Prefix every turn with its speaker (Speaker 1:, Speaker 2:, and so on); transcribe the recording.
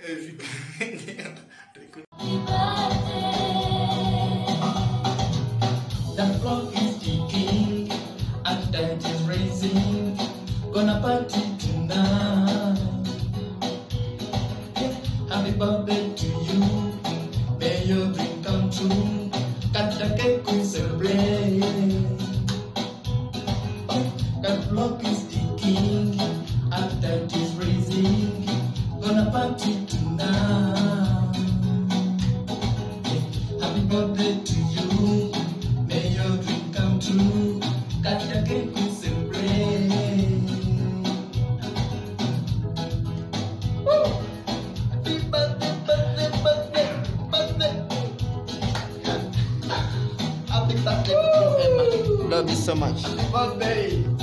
Speaker 1: The clock is ticking, appetite is raising, gonna party tonight. Happy birthday to you, may your dream come true. Cut the cake, we celebrate. The clock is ticking, appetite is raising, gonna party tonight. Happy birthday to you, may your dream come true. Cut the cake, we celebrate. Woo! Happy birthday, birthday, birthday, birthday. Happy birthday to you, Emma. Love you so much. Happy birthday.